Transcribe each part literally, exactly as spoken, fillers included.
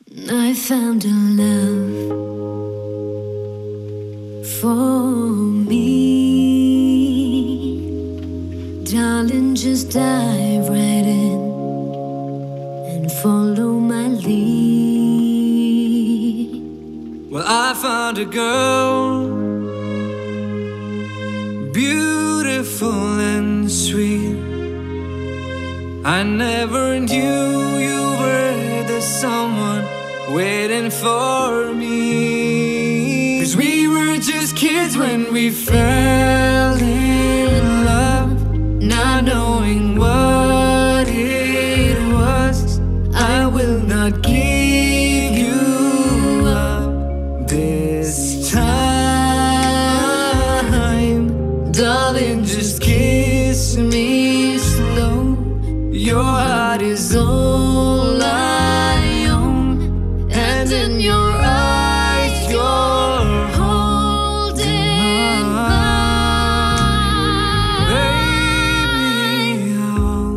I found a love for me. Darling, just dive right in and follow my lead. Well, I found a girl, beautiful and sweet. I never knew you were the someone waiting for me. 'Cause we were just kids when we fell in love, not knowing what it was. I will not give you up this time. Darling, just kiss me slow. Your heart is all I own, and in your eyes you're holding mine. Baby, I'm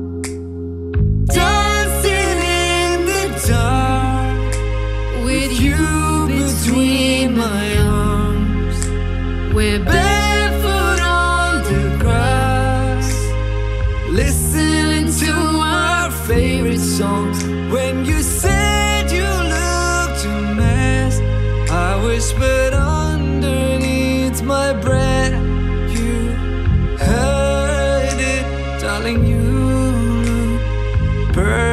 dancing in the dark with you between my arms. We're barefoot on the grass, listening to our favorite songs. When you said you looked a mess, I whispered underneath my breath. You heard it, darling, you look perfect.